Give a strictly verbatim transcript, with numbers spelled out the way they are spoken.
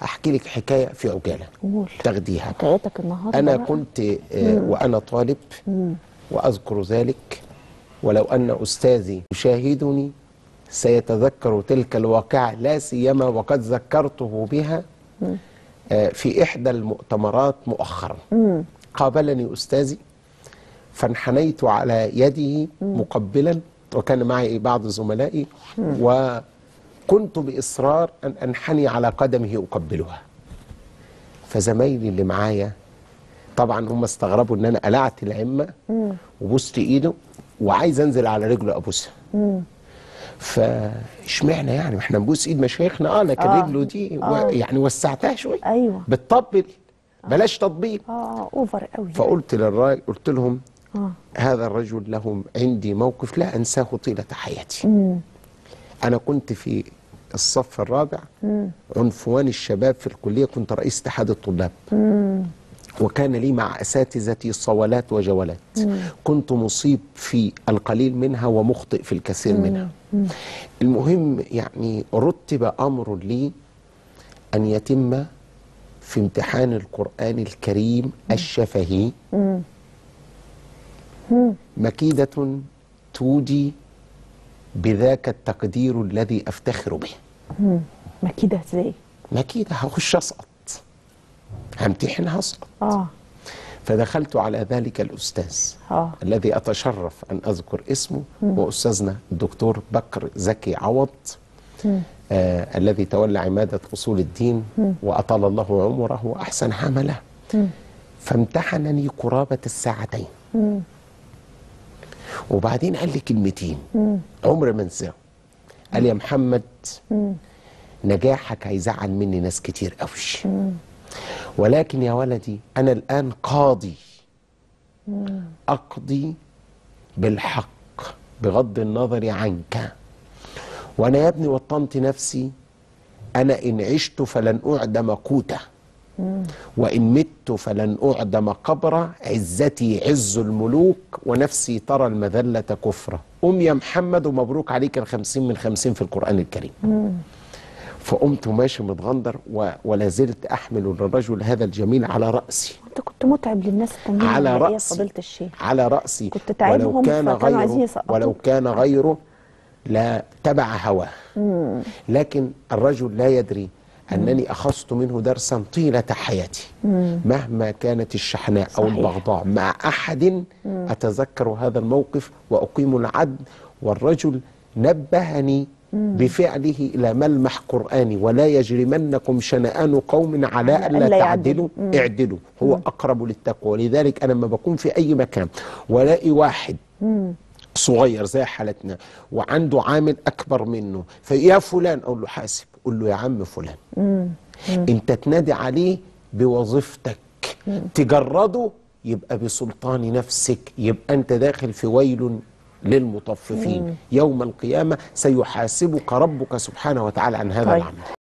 هحكي لك حكايه في عجاله قول تاخديها. حكايتك النهارده انا بقى. كنت آه وانا طالب مم. واذكر ذلك، ولو ان استاذي يشاهدني سيتذكر تلك الواقعه، لا سيما وقد ذكرته بها آه في احدى المؤتمرات مؤخرا. مم. قابلني استاذي فانحنيت على يده مقبلا، وكان معي بعض زملائي، وكنت بإصرار أن أنحني على قدمه أقبلها. فزمايلي اللي معايا طبعا هم استغربوا ان انا قلعت العمه وبوست ايده وعايز انزل على رجله ابوسها. فاشمعنى يعني احنا نبوس ايد مشايخنا اه لكن آه. رجله دي و... آه. يعني وسعتها شويه. ايوه بتطبل بلاش تطبيل. اه اوفر قوي. فقلت للراجل، قلت لهم آه. هذا الرجل له عندي موقف لا انساه طيله حياتي. مم. انا كنت في الصف الرابع، مم. عنفوان الشباب في الكليه، كنت رئيس اتحاد الطلاب. مم. وكان لي مع اساتذتي صولات وجولات. مم. كنت مصيب في القليل منها ومخطئ في الكثير مم. منها. مم. المهم يعني رتب امر لي ان يتم في امتحان القرآن الكريم مم. الشفهي مم. مكيدة تودي بذاك التقدير الذي افتخر به. مم. مكيدة ازاي؟ مكيدة هخش اسقط، همتحن هسقط. اه فدخلت على ذلك الأستاذ آه. الذي أتشرف أن أذكر اسمه، مم. وأستاذنا الدكتور بكر زكي عوض، آه الذي تولى عمادة أصول الدين، مم. وأطال الله عمره وأحسن عمله. مم. فامتحنني قرابة الساعتين. مم. وبعدين قال لي كلمتين عمر ما انساهم. قال يا محمد، مم. نجاحك هيزعل مني ناس كتير قوي، ولكن يا ولدي أنا الآن قاضي، أقضي بالحق بغض النظر عنك. وأنا يا ابني وطنت نفسي، أنا إن عشت فلن أعدم قوتا، وإن مت فلن أعدم قبرا، عزتي عز الملوك ونفسي ترى المذلة كفرة. قم يا محمد ومبروك عليك الخمسين من خمسين في القرآن الكريم. فقمت ماشي متغندر ولا زلت احمل للرجل هذا الجميل على راسي. انت كنت متعب للناس التانيين على راسي فضيلة الشيخ. على راسي كنت تعبهم، ولو كان غيره ولو كان غيره لا تبع هواه. لكن الرجل لا يدري انني اخذت منه درسا طيله حياتي. مم. مهما كانت الشحناء او البغضاء مع احد، مم. اتذكر هذا الموقف واقيم العدل. والرجل نبهني بفعله إلى ملمح قرآني: ولا يجرمنكم شنآن قوم على ألا تعدلوا اعدلوا هو أقرب للتقوى. ولذلك أنا لما بكون في أي مكان ولاقي واحد مم. صغير زي حالتنا وعنده عامل أكبر منه، فيا فلان أقول له حاسب، أقول له يا عم فلان، مم. مم. أنت تنادي عليه بوظيفتك، مم. تجرده يبقى بسلطان نفسك، يبقى أنت داخل في ويل للمطففين. مم. يوم القيامة سيحاسبك ربك سبحانه وتعالى عن هذا طيب. العمل.